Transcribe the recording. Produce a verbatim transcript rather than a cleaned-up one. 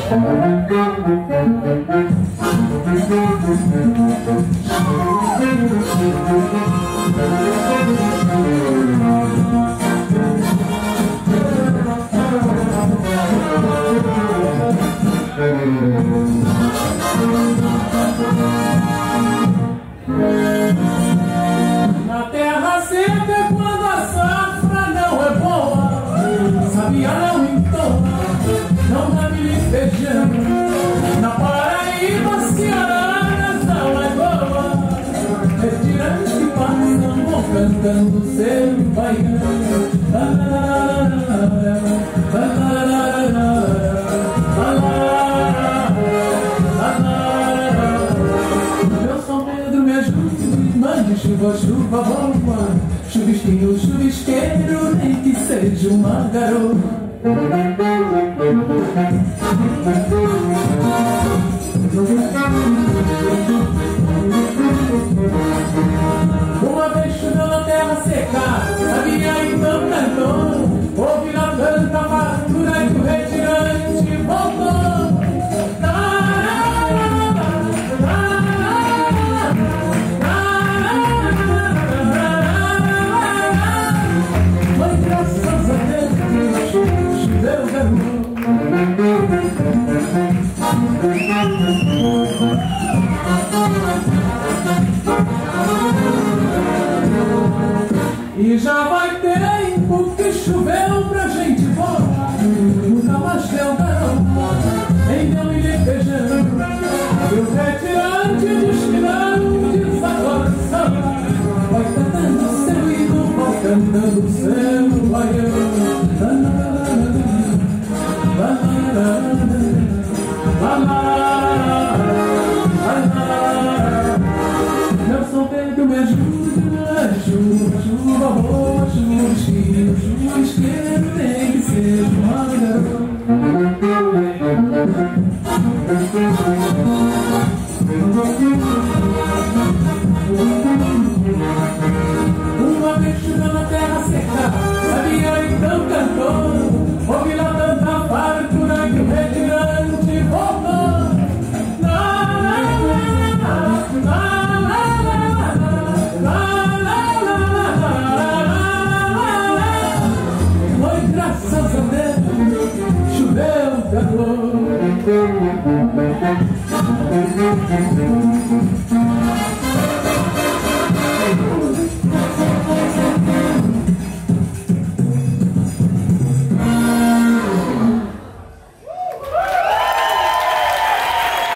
Na terra seca, quando a safra não é boa, sabia não entoa, não dá milho e feijão. Na Paraíba, Ceará, da Lagoa, retirantes que passam vão cantando seu baião. Meu São Pedro, me ajude, mande chuva, chuva boa, chuvisquinho, chuvisqueiro, nem que seja uma garoa. Uma vez choveu na terra seca, sabia então cantou, ouvi na tanta fartura que o retirante voltou. Foi graças a Deus, choveu garoto. E já vai tempo que choveu pra gente voar, nunca mais deu garoa, nem deu milho e feijão. E o retirante dos que não desacorção vai cantando seu hino, vai cantando seu baião. Meu São Pedro, me ajude, chuva, chuva boa, chuvisquinho, chuvisqueiro, tem que ser uma garoa. Uma vez choveu na terra seca, sabia então cantou, ouvi lá tanta fartura que o retirante voltou. Foi graças a Deus, choveu garoa.